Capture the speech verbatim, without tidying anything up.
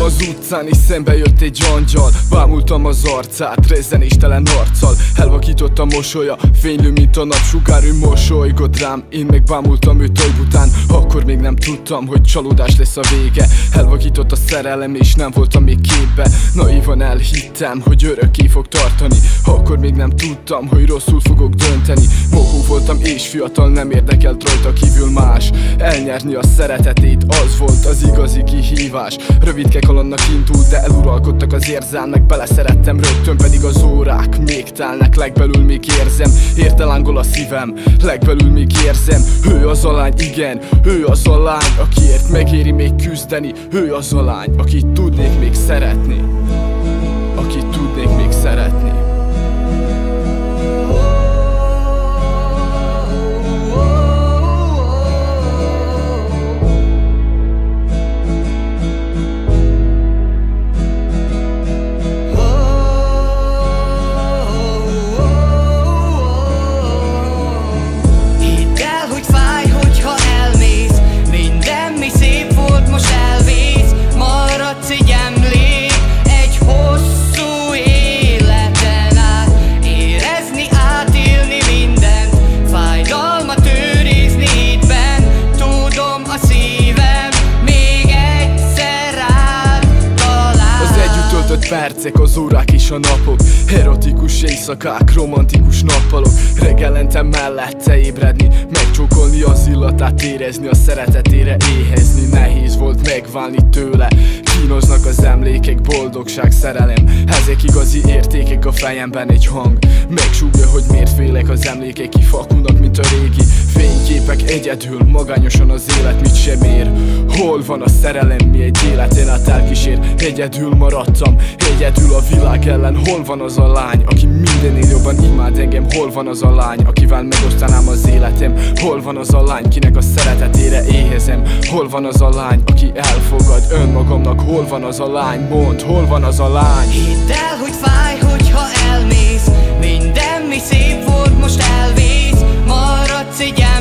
az utcán és szembe jött egy angyal. Bámultam az arcát, rezzenéstelen arccal. Elvakított a mosolya, fénylő mint a napsugár. Ő mosolygott rám, én meg bámultam őt ajbután. Akkor még nem tudtam, hogy csalódás lesz a vége. Elvakított a szerelem és nem voltam még képbe. Naivan elhittem, hogy örökké fog tartani. Akkor még nem tudtam, hogy rosszul fogok dönteni. Mohó voltam és fiatal, nem érdekelt rajta kívül más. Elnyerni a szeretetét, az volt az igazi kihívás. Rövidke kalandnak indult, de eluralkodtak az érzelmek. Beleszerettem rögtön, pedig az órák még telnek. Legbelül még érzem, érte lángol a szívem. Legbelül még érzem, ő az a lány, igen, ő az a lány, akiért megéri még küzdeni. Ő az a lány, akit tudnék még szeretni. Akit tudnék még szeretni. Percek, az órák és a napok, erotikus éjszakák, romantikus nappalok. Reggelente mellette ébredni, megcsókolni az illatát, érezni a szeretetére, éhezni. Nehéz volt megválni tőle, kínoznak az emlékek, boldogság, szerelem. Ezek igazi értékek, a fejemben egy hang megsúgja, hogy miért félek az emlékek, kifakulnak, mint a régi fényképek. Egyedül, magányosan az élet mit sem ér. Hol van a szerelem, mi egy életen át elkísér. Egyedül maradtam, egyedül a világ ellen. Hol van az a lány, aki mindennél jobban imád engem? Hol van az a lány, akivel megosztanám az életem? Hol van az a lány, kinek a szeretetére éhezem? Hol van az a lány, aki elfogad önmagamnak? Hol van az a lány? Mondd, hol van az a lány? Hidd el, hogy fáj, hogyha elmész. Minden, mi szép volt, most elvész. Maradsz egy